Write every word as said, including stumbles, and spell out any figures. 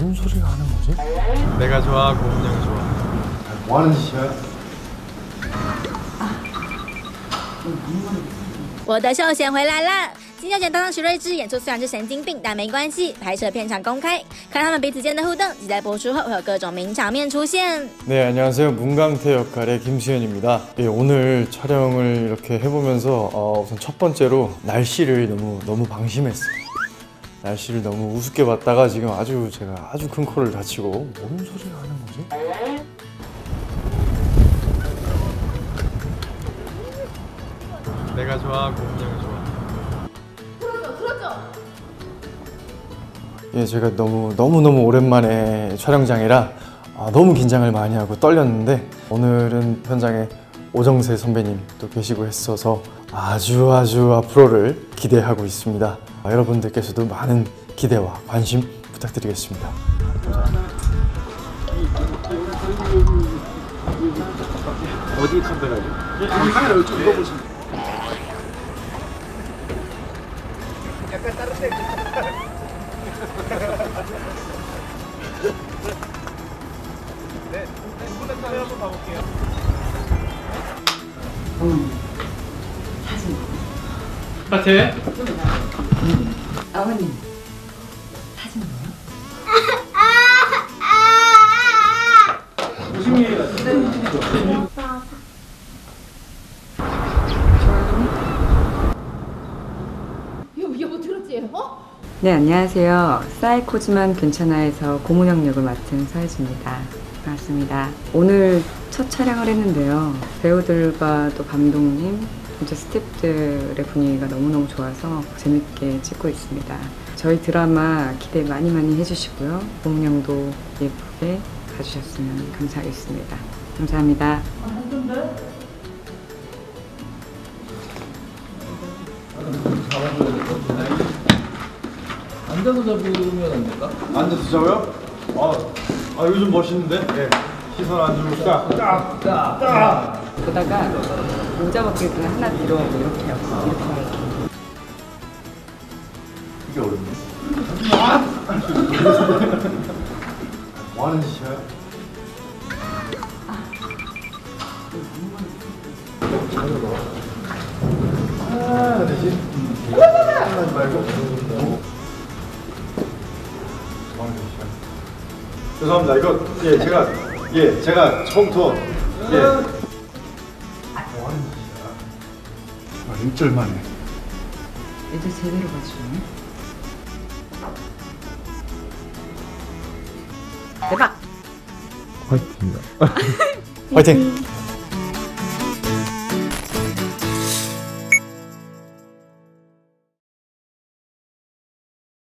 뭔 소리를 하는 거지? 내가 좋아, 고은영이 좋아. 뭐 하는 짓이야? 我的秀贤回来啦！金秀贤搭档徐睿智演出虽然是神经病，但没关系，拍摄片场公开，看他们彼此间的互动，即在播出后会有各种名场面出现。 네, 안녕하세요. 문강태 역할의 김수현입니다. 예, 오늘 촬영을 이렇게 해보면서 어, 우선 첫 번째로 날씨를 너무 너무 방심했어요. 날씨를 너무 우습게 봤다가 지금 아주 제가 아주 큰 코를 다치고 뭔 소리를 하는 거지? 내가 좋아, 고은영이 좋아. 틀어줘, 틀어줘. 예, 제가 너무 너무 너무 오랜만에 촬영장이라 아, 너무 긴장을 많이 하고 떨렸는데 오늘은 현장에 오정세 선배님 또 계시고 했어서 아주 아주 앞으로를 기대하고 있습니다. 아, 여러분들께서도 많은 기대와 관심 부탁드리겠습니다. 어디 카메라죠? 카메라 이쪽 이거 보시면 약간 다른 데 네, 이번에 카메라 한번 봐볼게요. 어머니 사진 하트. 어머니 사진 뭐요? 여보, 여보 들었지? 어? 네, 안녕하세요. 사이코지만 괜찮아에서 고문영 역을 맡은 서혜주입니다. 반갑습니다. 오늘 첫 촬영을 했는데요. 배우들과 또 감독님, 진짜 스태프들의 분위기가 너무너무 좋아서 재밌게 찍고 있습니다. 저희 드라마 기대 많이 많이 해주시고요. 고문영도 예쁘게 봐주셨으면 감사하겠습니다. 감사합니다. 앉아서 잡으면 안 될까? 앉아서 잡아요? 아, 아 요즘 멋있는데? 네. 시선 안 주고 딱, 딱, 딱, 딱. 보다가 모자 벗기를 하나 들어오고 이렇게 하고 이렇게 하고. 이게 어렵네. 뭐 하는 짓이야? 아, 되지? 하지 말고. 뭐 하는 짓이야? 죄송합니다. 이거 예 제가 예 제가 처음부터 예. 뭐 하는 짓이야? 아, 일주일 만에. 애들 제대로 봐주네. 대박! 화이팅입니다. 화이팅!